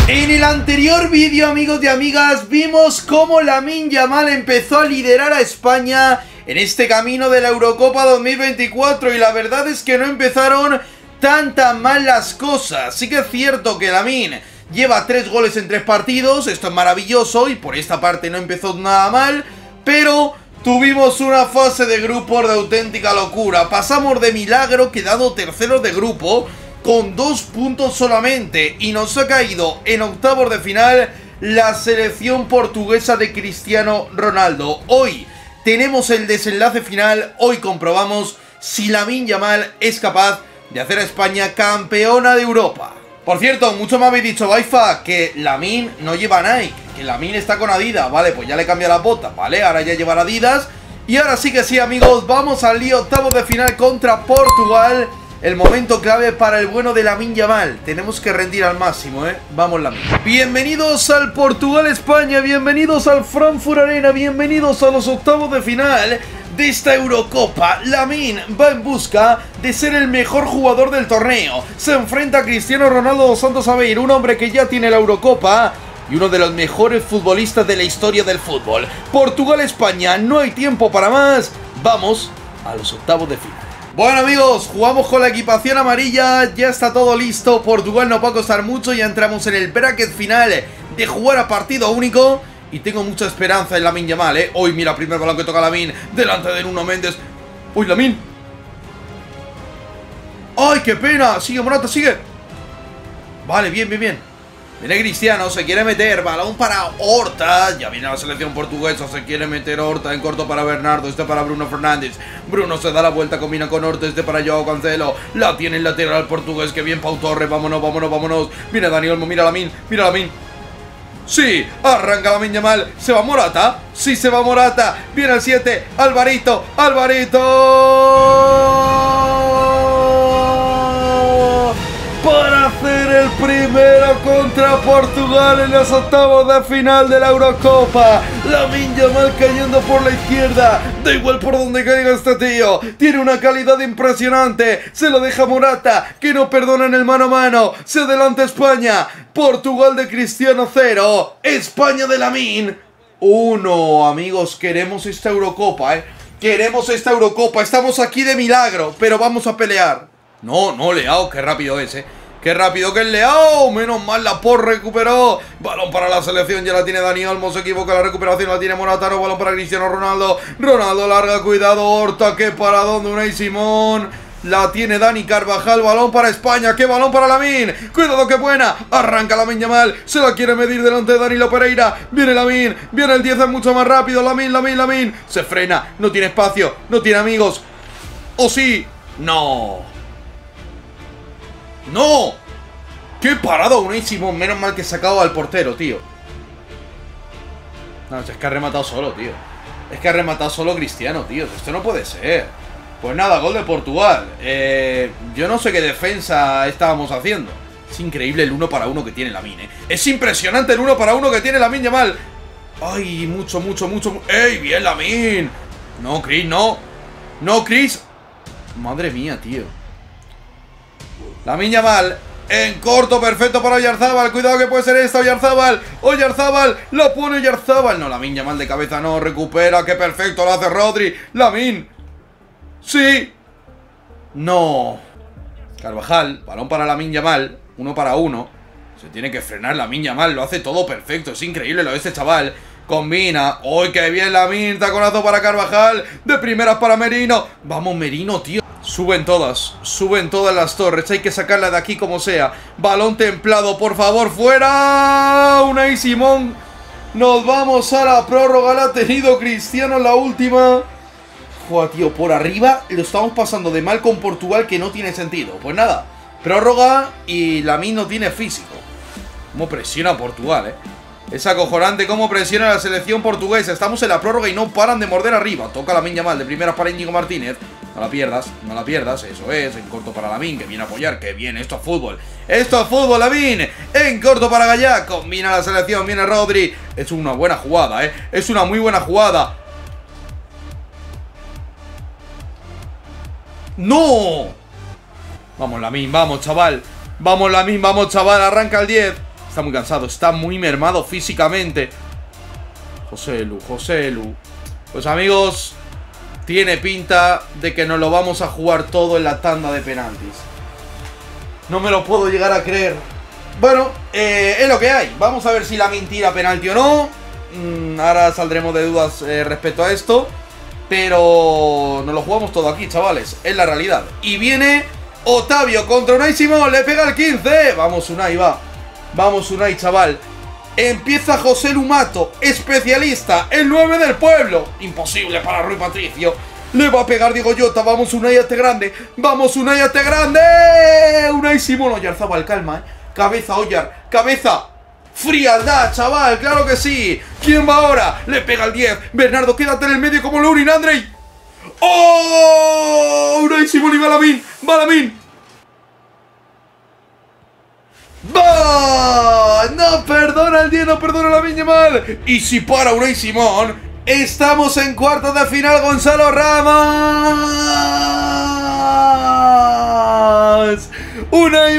En el anterior vídeo, amigos y amigas, vimos cómo Lamine Yamal empezó a liderar a España en este camino de la Eurocopa 2024 y la verdad es que no empezaron tan mal las cosas. Sí que es cierto que Lamine lleva 3 goles en 3 partidos, esto es maravilloso y por esta parte no empezó nada mal, pero tuvimos una fase de grupos de auténtica locura. Pasamos de milagro quedando terceros de grupo con 2 puntos solamente y nos ha caído en octavos de final la selección portuguesa de Cristiano Ronaldo. Hoy tenemos el desenlace final, hoy comprobamos si Lamine Yamal es capaz de hacer a España campeona de Europa. Por cierto, mucho me habéis dicho, Baifa, que Lamine no lleva Nike, que Lamine está con Adidas. Vale, pues ya le cambia la bota, ¿vale? Ahora ya lleva Adidas. Y ahora sí que sí, amigos, vamos al lío, octavos de final contra Portugal. El momento clave para el bueno de Lamine Yamal. Tenemos que rendir al máximo, ¿eh? Vamos, Lamine. Bienvenidos al Portugal-España, bienvenidos al Frankfurt Arena, bienvenidos a los octavos de final de esta Eurocopa. Lamine va en busca de ser el mejor jugador del torneo. Se enfrenta a Cristiano Ronaldo dos Santos Aveiro, un hombre que ya tiene la Eurocopa y uno de los mejores futbolistas de la historia del fútbol. Portugal-España, no hay tiempo para más. Vamos a los octavos de final. Bueno, amigos, jugamos con la equipación amarilla, ya está todo listo, Portugal no va a costar mucho, ya entramos en el bracket final de jugar a partido único y tengo mucha esperanza en Lamine Yamal, ¿eh? Hoy mira, primer balón que toca Lamine, delante de Nuno Méndez. ¡Uy, Lamine! ¡Ay, qué pena! Sigue Morata, sigue. Vale, bien, bien, bien. Viene Cristiano, se quiere meter, balón para Horta, ya viene la selección portuguesa, se quiere meter Horta en corto para Bernardo, este para Bruno Fernández, Bruno se da la vuelta, combina con Horta, este para Joao Cancelo, la tiene el lateral portugués, que bien Pau Torres, vámonos, vámonos, vámonos, viene Dani Olmo, mira Lamine, sí, arranca Lamine Yamal, ¿se va Morata? Sí, se va Morata, viene el 7, Alvarito, para hacer el primero contra Portugal en los octavos de final de la Eurocopa. Lamine Yamal cayendo por la izquierda, da igual por donde caiga este tío, tiene una calidad impresionante, se lo deja Morata, que no perdona en el mano a mano, se adelanta España, Portugal de Cristiano 0, España de Lamine 1, amigos, queremos esta Eurocopa, queremos esta Eurocopa, estamos aquí de milagro, pero vamos a pelear. No, Leao, qué rápido es, qué rápido que es Leao. Menos mal, la recuperó. Balón para la selección, ya la tiene Dani Olmo. Se equivoca la recuperación, la tiene Morata. No, balón para Cristiano Ronaldo. Ronaldo larga, cuidado, Horta. Qué paradón de Unai Simón. La tiene Dani Carvajal. Balón para España. Qué balón para Lamine. Cuidado, qué buena. Arranca Lamine Yamal. Se la quiere medir delante de Danilo Pereira. Viene Lamine. Viene el 10, es mucho más rápido. Lamine. Se frena. No tiene espacio. No tiene amigos. ¿O sí? No. ¡No! ¡Qué parado Unai Simón! Menos mal que he sacado al portero, tío. No, es que ha rematado solo, tío. Es que ha rematado solo Cristiano, tío. Esto no puede ser. Pues nada, gol de Portugal. Yo no sé qué defensa estábamos haciendo. Es increíble el 1 para 1 que tiene Lamine, Es impresionante el 1 para 1 que tiene Lamine Yamal. ¡Ay, mucho! ¡Ey, bien Lamine! No, Chris, no. No, Chris. Madre mía, tío. Lamine Yamal en corto, perfecto para Oyarzabal. Cuidado que puede ser esta, Oyarzabal, la pone Oyarzabal. No, Lamine Yamal de cabeza no, recupera, qué perfecto lo hace Rodri. Lamine, sí. No. Carvajal, balón para Lamine Yamal, 1 para 1. Se tiene que frenar Lamine Yamal, lo hace todo perfecto, es increíble lo de este chaval. Combina, ¡uy, qué bien Lamine! Taconazo para Carvajal, de primeras para Merino. Vamos, Merino, tío. Suben todas las torres, hay que sacarla de aquí como sea. Balón templado, por favor, fuera. Unai Simón. Nos vamos a la prórroga, la ha tenido Cristiano en la última. Joder, tío, por arriba lo estamos pasando de mal con Portugal, que no tiene sentido. Pues nada, prórroga y Lamine no tiene físico. Cómo presiona Portugal, Es acojonante cómo presiona la selección portuguesa. Estamos en la prórroga y no paran de morder arriba. Toca Lamine Yamal de primeras para Íñigo Martínez. No la pierdas, eso es. En corto para Lamine, que viene a apoyar, que bien, esto es fútbol. Esto es fútbol, Lamine. En corto para Gallá, combina la selección, viene Rodri. Es una buena jugada, Es una muy buena jugada. ¡No! Vamos, Lamine, vamos, chaval. Vamos, Lamine, vamos, chaval, arranca el 10. Está muy cansado, está muy mermado físicamente. Joselu, Joselu. Pues amigos, tiene pinta de que nos lo vamos a jugar todo en la tanda de penaltis. No me lo puedo llegar a creer. Bueno, es lo que hay. Vamos a ver si Lamine tira penalti o no. Ahora saldremos de dudas respecto a esto. Pero nos lo jugamos todo aquí, chavales. Es la realidad. Y viene Otavio contra Unai Simón. Le pega el 15. Vamos, Unai, va. Vamos, Unai, chaval. Empieza Joselu Mato, especialista, el 9 del pueblo. Imposible para Rui Patricio. Le va a pegar Diego Jota. Vamos, Unai, hazte grande. Vamos, Unai, hazte grande. Unai Simón. Oyarzabal, calma, Cabeza, Oyar. Cabeza. Frialdad, chaval, claro que sí. ¿Quién va ahora? Le pega el 10. Bernardo, quédate en el medio como Lurin, Andrei. ¡Oh! Unai Simón y va Lamine. Va Lamine. ¡Va! No perdona el 10, no perdona Lamine Yamal. Y si para Unai Simón, estamos en cuartos de final, Gonzalo Ramos. Unai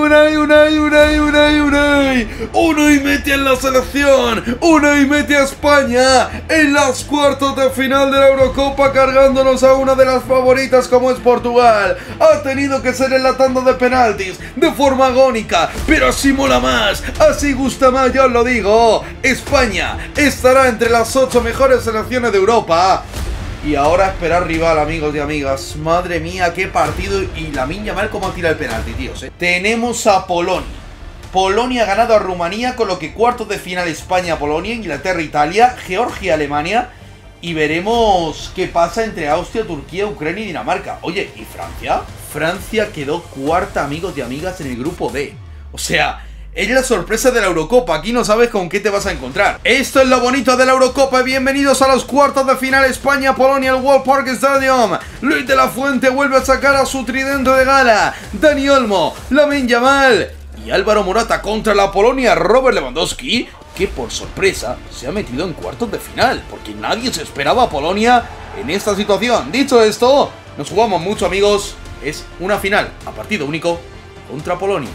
mete en la selección. Unai mete a España en los cuartos de final de la Eurocopa, cargándonos a una de las favoritas como es Portugal. Ha tenido que ser en la tanda de penaltis de forma agónica, pero así mola más, así gusta más, yo os lo digo. España estará entre las 8 mejores selecciones de Europa. Y ahora esperar rival, amigos y amigas. Madre mía, qué partido. Y Lamine Yamal cómo tira el penalti, tíos, Tenemos a Polonia. Polonia ha ganado a Rumanía, con lo que cuartos de final España, Polonia, Inglaterra, Italia, Georgia, Alemania. Y veremos qué pasa entre Austria, Turquía, Ucrania y Dinamarca. Oye, ¿y Francia? Francia quedó cuarta, amigos y amigas, en el grupo D. O sea, es la sorpresa de la Eurocopa. Aquí no sabes con qué te vas a encontrar. Esto es lo bonito de la Eurocopa. Bienvenidos a los cuartos de final España-Polonia, el World Park Stadium. Luis de la Fuente vuelve a sacar a su tridente de gala. Dani Olmo, Lamine Yamal y Álvaro Morata contra la Polonia. Robert Lewandowski, que por sorpresa se ha metido en cuartos de final, porque nadie se esperaba a Polonia en esta situación. Dicho esto, nos jugamos mucho, amigos. Es una final a partido único contra Polonia.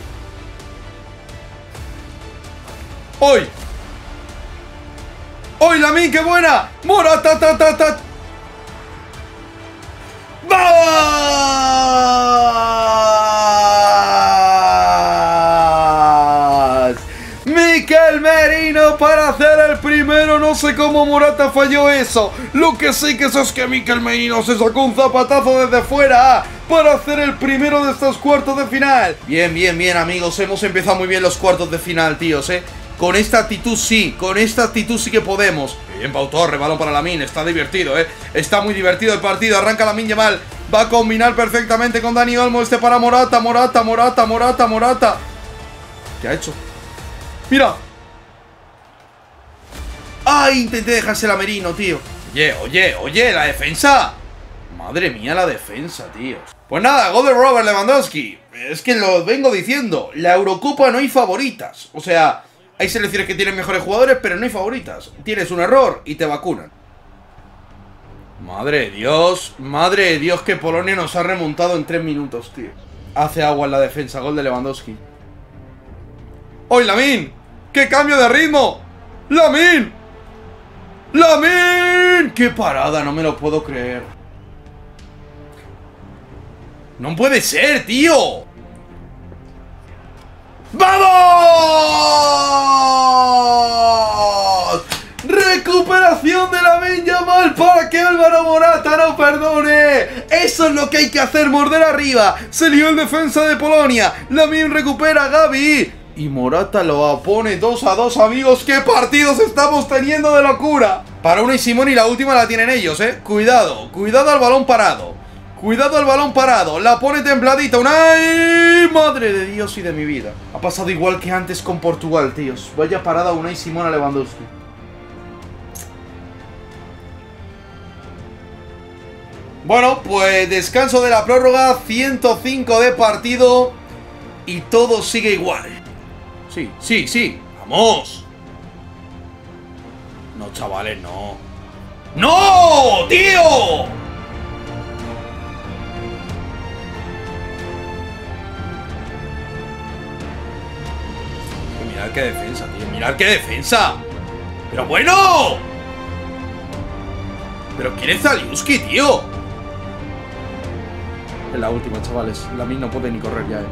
¡Hoy! ¡Hoy, Lamine, qué buena! ¡Morata, ta, ta, ta! ¡Vamos! Mikel Merino para hacer el primero. No sé cómo Morata falló eso. Lo que sí que sé es que Mikel Merino se sacó un zapatazo desde fuera para hacer el primero de estos cuartos de final. Bien, bien, bien, amigos. Hemos empezado muy bien los cuartos de final, tíos, Con esta actitud sí que podemos. Bien, Pau Torre, balón para Lamine, está divertido, Está muy divertido el partido, arranca Lamine Yamal. Va a combinar perfectamente con Dani Olmo, para Morata. ¿Qué ha hecho? ¡Mira! ¡Ay! Intenté dejársela a Merino, tío. Oye, la defensa. Madre mía, la defensa, tío. Pues nada, gol de Robert Lewandowski. Es que lo vengo diciendo, la Eurocopa no hay favoritas. O sea, hay selecciones que tienen mejores jugadores, pero no hay favoritas. Tienes un error y te vacunan. Madre de Dios, que Polonia nos ha remontado en 3 minutos, tío. Hace agua en la defensa, gol de Lewandowski. ¡Oy, Lamine! ¡Qué cambio de ritmo! ¡Lamine! ¡Qué parada! No me lo puedo creer. ¡No puede ser, tío! ¡Vamos! Recuperación de Lamine Yamal para que Álvaro Morata no perdone. Eso es lo que hay que hacer, morder arriba. Se lió el defensa de Polonia. Lamine recupera a Gavi y Morata lo pone 2-2, amigos. ¡Qué partidos estamos teniendo de locura! Para Unai Simón y la última la tienen ellos, Cuidado al balón parado. La pone templadita. ¡Unai! ¡Madre de Dios y de mi vida! Ha pasado igual que antes con Portugal, tíos. Vaya parada Unai Simón a Lewandowski. Bueno, pues descanso de la prórroga. 105 de partido. Y todo sigue igual. Sí. ¡Vamos! No, chavales, no. ¡No, tío! Mirad qué defensa, tío. Mirad qué defensa. ¡Pero bueno! ¿Pero quién es Zalewski, tío? Es la última, chavales. Lamine no puede ni correr ya,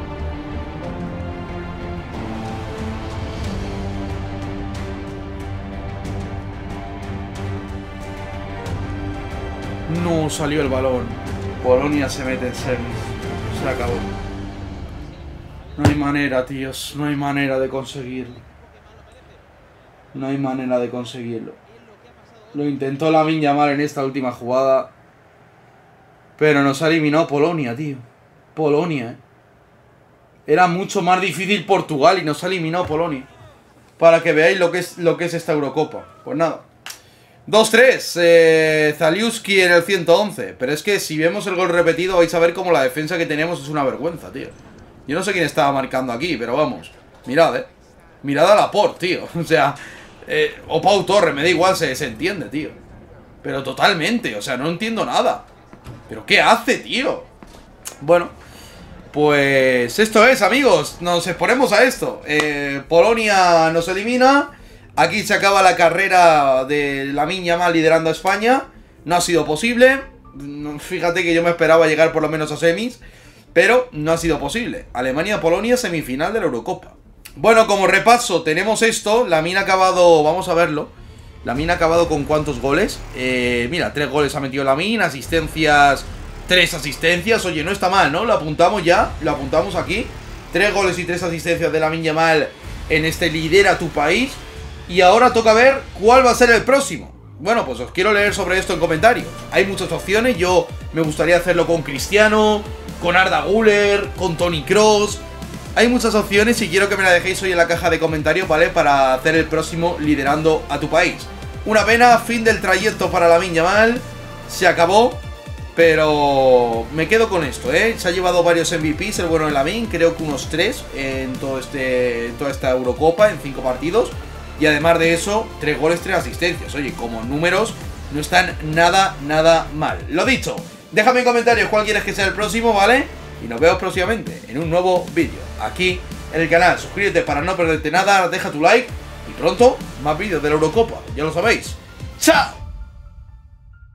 No salió el balón. Polonia se mete en semis. Se acabó. No hay manera, tíos. No hay manera de conseguirlo. No hay manera de conseguirlo. Lo intentó Lamine Yamal en esta última jugada. Pero nos ha eliminado Polonia, tío. Polonia, Era mucho más difícil Portugal y nos ha eliminado Polonia. Para que veáis lo que es esta Eurocopa. Pues nada. 2-3. Zalewski en el 111. Pero es que si vemos el gol repetido vais a ver cómo la defensa que tenemos es una vergüenza, tío. Yo no sé quién estaba marcando aquí, pero vamos. Mirad, Mirad a Laporte, tío. O sea, o Pau Torres, me da igual, se entiende, tío. Pero totalmente, o sea, no entiendo nada. ¿Pero qué hace, tío? Bueno, pues esto es, amigos. Nos exponemos a esto. Polonia nos elimina. Aquí se acaba la carrera de Lamine Yamal liderando a España. No ha sido posible. Fíjate que yo me esperaba llegar por lo menos a semis, pero no ha sido posible. Alemania-Polonia, semifinal de la Eurocopa. Bueno, como repaso, tenemos esto. Lamine ha acabado, vamos a verlo. Lamine ha acabado con ¿cuántos goles? Mira, 3 goles ha metido Lamine. Asistencias, 3 asistencias. Oye, no está mal, ¿no? Lo apuntamos ya, lo apuntamos aquí. 3 goles y 3 asistencias de Lamine Yamal en este Lidera tu País. Y ahora toca ver cuál va a ser el próximo. Bueno, pues os quiero leer sobre esto en comentarios. Hay muchas opciones. Yo me gustaría hacerlo con Cristiano, con Arda Güler, con Toni Kroos. Hay muchas opciones y quiero que me la dejéis hoy en la caja de comentarios, ¿vale? Para hacer el próximo liderando a tu país. Una pena, fin del trayecto para Lamine Yamal. Se acabó, pero me quedo con esto, ¿eh? Se ha llevado varios MVPs el bueno de Lamine, creo que unos 3 en toda esta Eurocopa, en 5 partidos. Y además de eso, 3 goles, 3 asistencias. Oye, como números no están nada mal. Lo dicho, déjame en comentarios cuál quieres que sea el próximo, ¿vale? Y nos vemos próximamente en un nuevo vídeo aquí en el canal. Suscríbete para no perderte nada, deja tu like y pronto más vídeos de la Eurocopa, ya lo sabéis. ¡Chao!